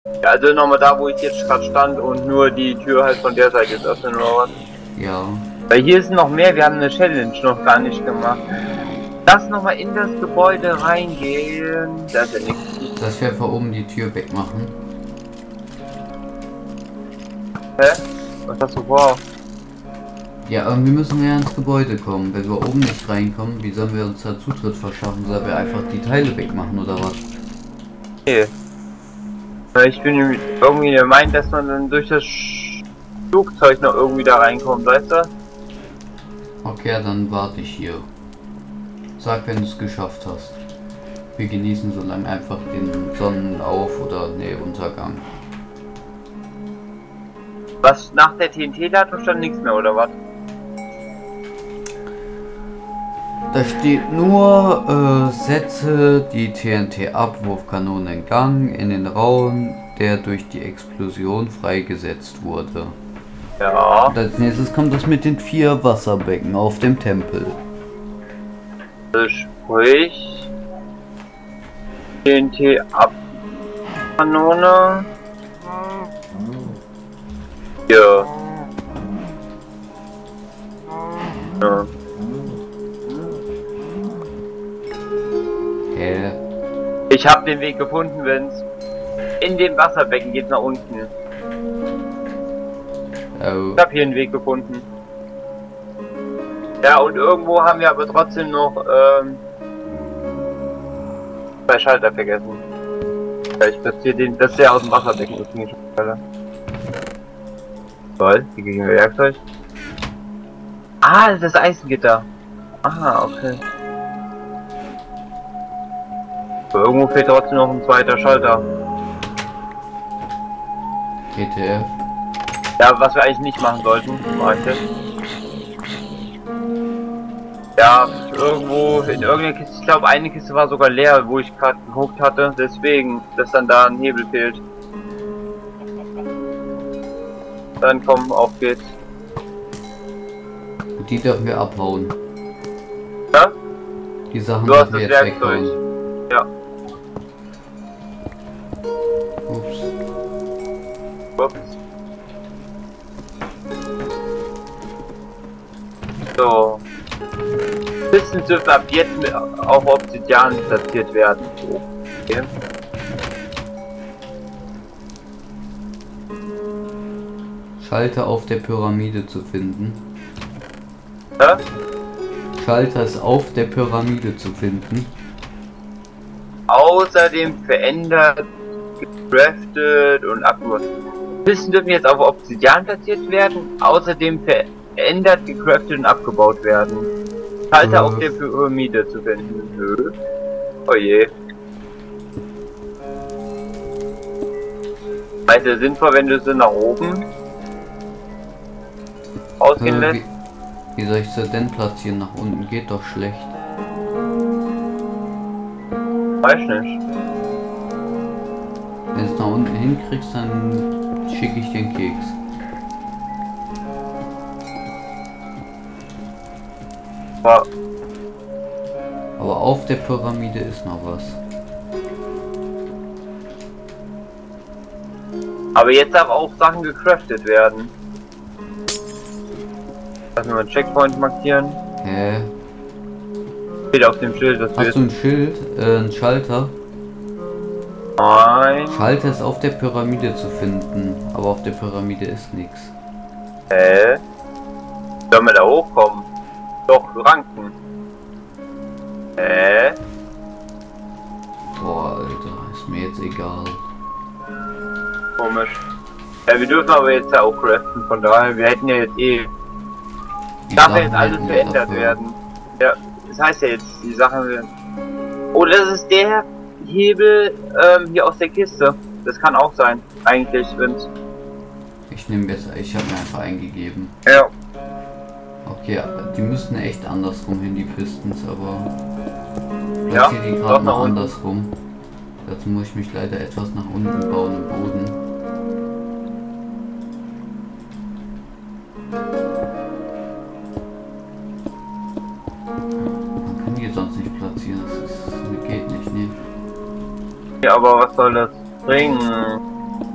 Ja, also nochmal da, wo ich jetzt gerade stand und nur die Tür halt von der Seite ist öffnen oder was? Ja. Weil hier ist noch mehr, wir haben eine Challenge noch gar nicht gemacht. Lass nochmal in das Gebäude reingehen. Da ist ja nichts. Dass wir von oben die Tür wegmachen. Hä? Was hast du vor? Ja, irgendwie müssen wir ja ins Gebäude kommen. Wenn wir oben nicht reinkommen, wie sollen wir uns da Zutritt verschaffen? Sollen wir einfach die Teile wegmachen oder was? Okay. Weil ich bin irgendwie der Meinung, dass man dann durch das Flugzeug noch irgendwie da reinkommt, weißt du? Okay, dann warte ich hier. Sag, wenn du es geschafft hast. Wir genießen so lange einfach den Sonnenauf- oder Untergang. Was nach der TNT-Ladung stand nichts mehr, oder was? Da steht nur, setze die TNT-Abwurfkanone in Gang in den Raum, der durch die Explosion freigesetzt wurde. Ja. Und als nächstes kommt das mit den 4 Wasserbecken auf dem Tempel. Sprich TNT-Abkanone. Ja. Ja. Ich habe den Weg gefunden, wenn's in dem Wasserbecken geht nach unten. Oh. Ich habe hier einen Weg gefunden. Ja, und irgendwo haben wir aber trotzdem noch 2 Schalter vergessen. Ja, ich platziere den, das ist ja aus dem Wasserbecken ursprünglich. Toll, hier gegen Werkzeug. Ah, das ist das Eisengitter. Aha, okay. Aber irgendwo fehlt trotzdem noch ein zweiter Schalter. GTF. Ja, was wir eigentlich nicht machen sollten, mach ich jetzt. Ja, irgendwo in irgendeiner Kiste, ich glaube eine Kiste war sogar leer, wo ich gerade geguckt hatte, deswegen, dass dann da ein Hebel fehlt. Dann komm, auf geht's. Die dürfen wir abhauen. Ja? Die Sachen Du hast dürfen wir das jetzt Werkzeug. weghauen. Ja. Ups. Ups. So. Pisten dürfen ab jetzt mit auf Obsidian platziert werden. Okay. Schalter auf der Pyramide zu finden. Ja? Schalter ist auf der Pyramide zu finden. Außerdem verändert, gecraftet und abgebaut. Pisten dürfen jetzt auf Obsidian platziert werden. Außerdem verändert, gecraftet und abgebaut werden. Schalter auf der Pyramide zu finden. Nö. Oh je. Weißt du, sinnvoll, wenn du sie nach oben ausgehen lässt? Wie soll ich sie denn platzieren? Nach unten geht doch schlecht. Weiß nicht. Wenn du es nach unten hinkriegst, dann schicke ich den Keks. Ja. Aber auf der Pyramide ist noch was. Aber jetzt darf auch Sachen gecraftet werden. Lass mir mal einen Checkpoint markieren. Hä? Steht auf dem Schild, das Hast du ein Schild? Ein Schalter? Nein. Schalter ist auf der Pyramide zu finden, aber auf der Pyramide ist nichts. Hä? Sollen wir da hochkommen? Doch, ranken. Hä? Boah, Alter, ist mir jetzt egal. Komisch. Ja, wir dürfen aber jetzt ja auch craften, von daher, wir hätten ja jetzt eh... Darf ja jetzt alles verändert werden. Ja, das heißt ja jetzt, die Sachen werden... Oh, das ist der Hebel hier aus der Kiste. Das kann auch sein, eigentlich, wenn's... Ich nehme besser, ich habe mir einfach eingegeben. Ja. Okay, die müssten echt andersrum hin, die Pistons, aber... Ja, Ich die gerade noch andersrum. Dazu muss ich mich leider etwas nach unten bauen im Boden. Man kann die sonst nicht platzieren, das geht nicht, ne? Ja, aber was soll das bringen?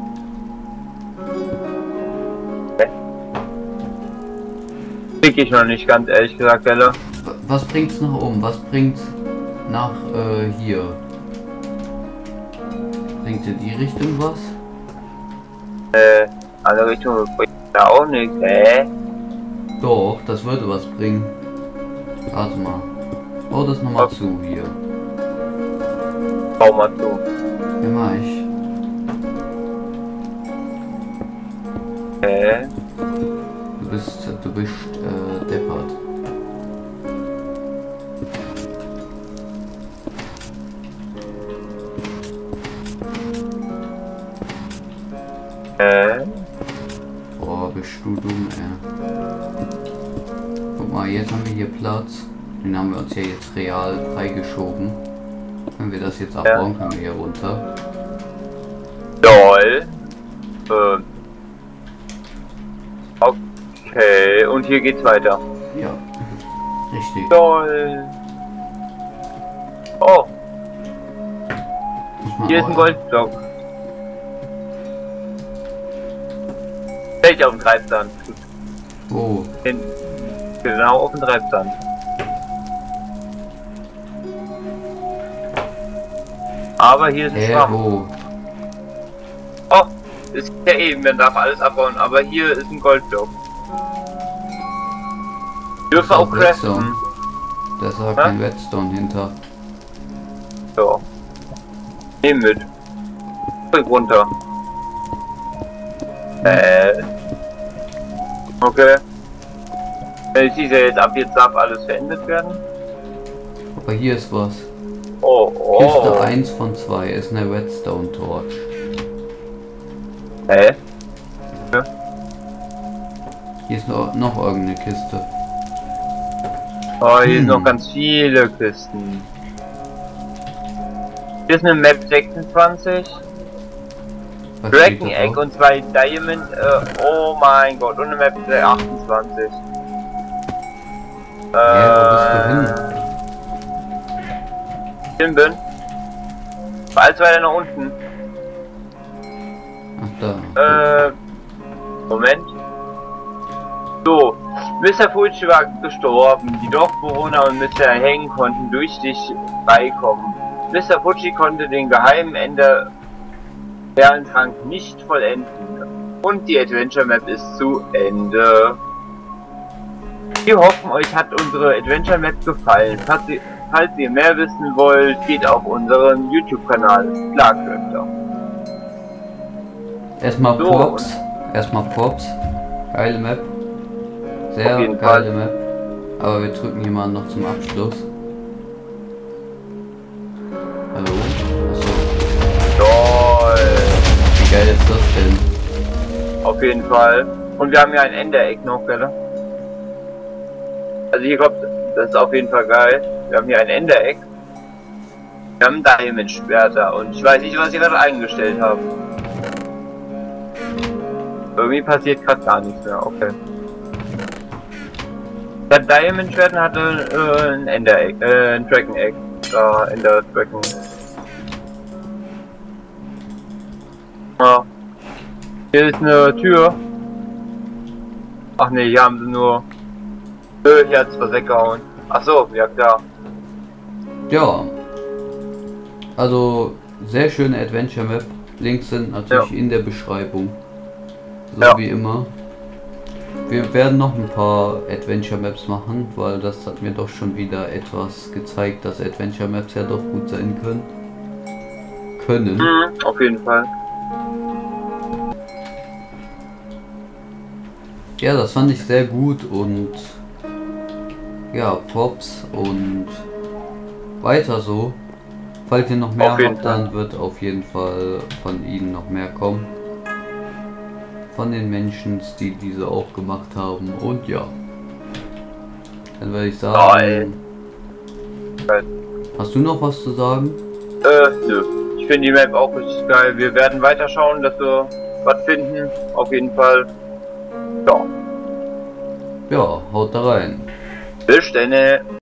Krieg ich noch nicht, ganz ehrlich gesagt, Ella. Was bringt's nach oben? Was bringt's nach hier? Bringt in die Richtung was? Andere Richtung bringt da auch nichts, Doch, das würde was bringen. Warte mal. Bau das nochmal zu hier. Bau mal zu. Ja, mach ich. Du bist deppert. Boah, bist du dumm, Guck mal, jetzt haben wir hier Platz. Den haben wir uns ja jetzt real freigeschoben. Wenn wir das jetzt abbauen, können wir hier runter. Lol. Okay, und hier geht's weiter. Ja, richtig. Lol. Oh, Muss man hier ist auch- ein Goldblock. Fällt auf den Treibsand. Oh, Genau auf den Treibsand. Aber hier ist ein Schwamm. wo? Oh, ist ja eben, man darf alles abbauen, aber hier ist ein Goldblock. Dürfen Ist auch auch craften. Redstone. Da ist aber kein Redstone hinter. So. Nehmen mit. Spring runter. Okay. Wenn ich diese jetzt ab, jetzt darf alles verändert werden. Aber hier ist was. Oh, Kiste oh. 1 von 2 ist eine Redstone Torch. Hier ist noch irgendeine Kiste. Oh, hier sind noch ganz viele Kisten. Hier ist eine Map 26. Was Dragon steht da Egg drauf? und 2 Diamond. Oh mein Gott, und eine Map 28. Wo bist du hin? Hin bin. Alles weiter nach unten. Ach da. Moment. So, Mr. Fulci war gestorben. Die Dorfbewohner und Mr. Heng konnten durch dich beikommen. Mr. Fulci konnte den geheimen Ende Perlentrank nicht vollenden. Und die Adventure Map ist zu Ende. Wir hoffen, euch hat unsere Adventure Map gefallen. Falls ihr mehr wissen wollt, geht auf unseren YouTube-Kanal Klarcrafter. Erstmal So, Props. Erstmal Props. Geile Map. Sehr Auf jeden geile Fall. Map. Aber wir drücken hier mal noch zum Abschluss. Hallo? Achso. Toll. Wie geil ist das denn? Auf jeden Fall. Und wir haben ja ein Endereck noch, gell? Also hier kommt, das ist auf jeden Fall geil. Wir haben hier ein Endereck. Wir haben Diamond-Schwerter und ich weiß nicht, was ich gerade eingestellt habe. Irgendwie passiert gerade gar nichts mehr, okay. Der Diamond-Schwert hatte ein Endereck, ein Dragon-Egg. Da in der Dragon. Ja. Hier ist eine Tür. Ach ne, hier haben sie nur. Hier hat's was weggehauen. Ach so, ja klar. Ja. Also, sehr schöne Adventure Map. Links sind natürlich in der Beschreibung. So Ja. wie immer. Wir werden noch ein paar Adventure Maps machen, weil das hat mir doch schon wieder etwas gezeigt, dass Adventure Maps ja doch gut sein können. Mhm, auf jeden Fall. Ja, das fand ich sehr gut und ja, Props und weiter so. Falls ihr noch mehr Auf jeden habt, dann wird auf jeden Fall von ihnen noch mehr kommen. Von den Menschen, die diese auch gemacht haben. Und ja. Dann würde ich sagen. Geil. Hast du noch was zu sagen? Nö. Ich finde die Map auch richtig geil. Wir werden weiter schauen, dass wir was finden. Auf jeden Fall. Ja. Ja, haut da rein. Bis dann.